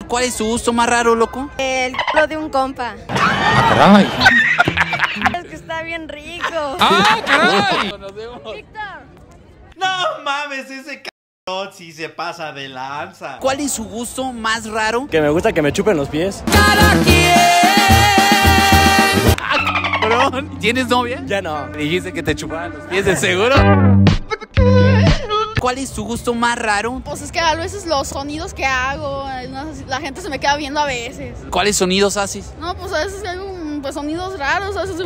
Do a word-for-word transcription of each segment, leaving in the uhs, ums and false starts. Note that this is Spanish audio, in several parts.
¿Cuál es tu gusto más raro, loco? El culo de un compa. ¡Ah, caray! Es que está bien rico. ¡Ah, caray! Nos vemos. Víctor. No mames, ese cabrón sí se pasa de lanza. ¿Cuál es su gusto más raro? Que me gusta que me chupen los pies. ¡Cada quien! ¡Ah, cabrón! ¿Tienes novia? Ya no. Dijiste que te chupaban los pies, ¿de seguro? ¿Cuál es tu gusto más raro? Pues es que a veces los sonidos que hago, no, la gente se me queda viendo a veces. ¿Cuáles sonidos haces? No, pues a veces hay un, pues, sonidos raros, a veces...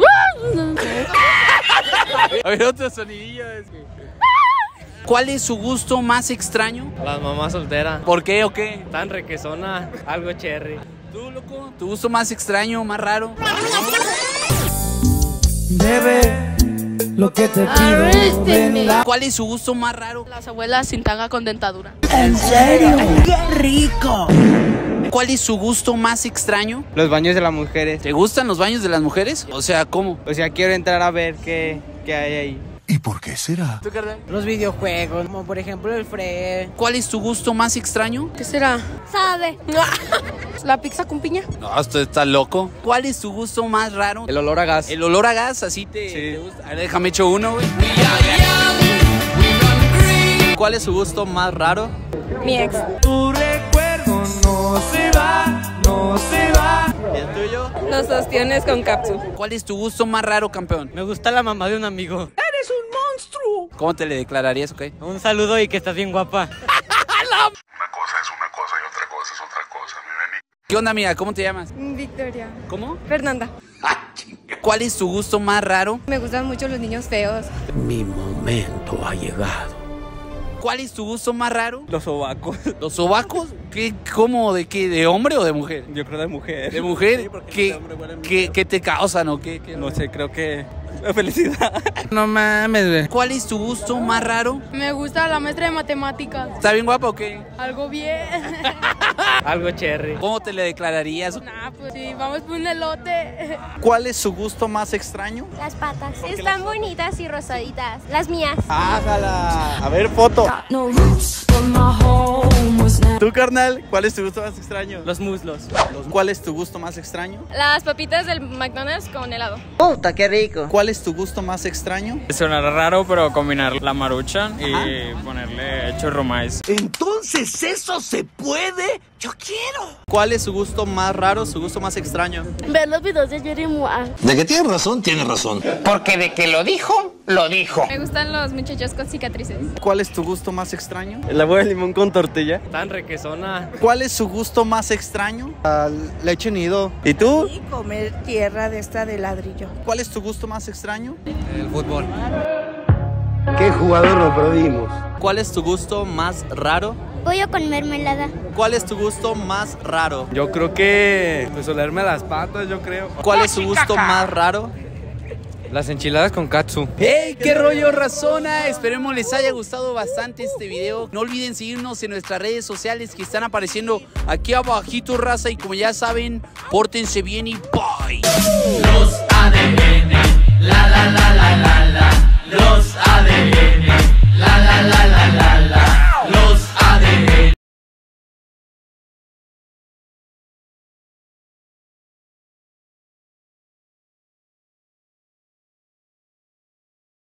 A ver, otro sonidillo. Es que... ¿Cuál es su gusto más extraño? Las mamás solteras. ¿Por qué o qué? Tan requesona, algo cherry. ¿Tú, loco? ¿Tu gusto más extraño, más raro? Bebe lo que te pido. Ven la... ¿Cuál es su gusto más raro? Las abuelas sin tanga con dentadura. ¿En serio? ¡Qué rico! ¿Cuál es su gusto más extraño? Los baños de las mujeres. ¿Te gustan los baños de las mujeres? O sea, ¿cómo? O sea, quiero entrar a ver qué, qué hay ahí. ¿Y por qué será? ¿Tú, carnal? Los videojuegos, como por ejemplo el Free. ¿Cuál es tu gusto más extraño? ¿Qué será? Sabe. ¿La pizza con piña? No, esto está loco. ¿Cuál es tu gusto más raro? El olor a gas. El olor a gas, así te, Sí. te gusta. A ver, déjame echo uno, güey. ¿Cuál es su gusto más raro? Mi ex. Tu recuerdo no se va, no se va. ¿Y el tuyo? Los ostiones con cápsula. ¿Cuál es tu gusto más raro, campeón? Me gusta la mamá de un amigo. ¿Cómo te le declararías, ok? Un saludo y que estás bien guapa. Una cosa es una cosa y otra cosa es otra cosa, mi neni. ¿Qué onda, amiga? ¿Cómo te llamas? Victoria. ¿Cómo? Fernanda. ¿Cuál es tu gusto más raro? Me gustan mucho los niños feos. Mi momento ha llegado. ¿Cuál es tu gusto más raro? Los sobacos. ¿Los sobacos? ¿Qué, ¿Cómo? ¿De qué? ¿De hombre o de mujer? Yo creo de mujer. ¿De mujer? Sí, porque ¿Qué, de hombre huelen qué, mucho. qué te causan o qué? qué? No sé, creo que la felicidad. No mames, güey. ¿Cuál es tu gusto más raro? Me gusta la maestra de matemáticas. ¿Está bien guapa o qué? Algo bien. Algo cherry. ¿Cómo te le declararías? Nah, pues sí, vamos por un elote. ¿Cuál es su gusto más extraño? Las patas. Están bonitas y rosaditas. Las mías. Hágala. A ver, foto. ¿Tú, carnal? ¿Cuál es tu gusto más extraño? Los muslos. ¿Cuál es tu gusto más extraño? Las papitas del McDonald's con helado. Puta, qué rico. ¿Cuál es tu gusto más extraño? Sonará raro, pero combinar la maruchan y ponerle churro maíz. Entonces, ¿eso se puede? Yo quiero. ¿Cuál es su gusto más raro, su gusto más extraño? Ver los videos de Jerry Moa. De que tienes razón, tienes razón. Porque de que lo dijo, lo dijo. Me gustan los muchachos con cicatrices. ¿Cuál es tu gusto más extraño? El agua de limón con tortilla. Tan requesona. ¿Cuál es su gusto más extraño? Leche nido. ¿Y tú? Y comer tierra de esta de ladrillo. ¿Cuál es tu gusto más extraño? El fútbol. ¿Qué jugador nos perdimos? ¿Cuál es tu gusto más raro? Pollo con mermelada. ¿Cuál es tu gusto más raro? Yo creo que... Pues olerme las patas, yo creo. ¿Cuál es su gusto más raro? Las enchiladas con katsu. ¡Hey! ¡Qué rollo, razona! Esperemos les haya gustado bastante este video. No olviden seguirnos en nuestras redes sociales que están apareciendo aquí abajito, raza. Y como ya saben, pórtense bien y bye. Los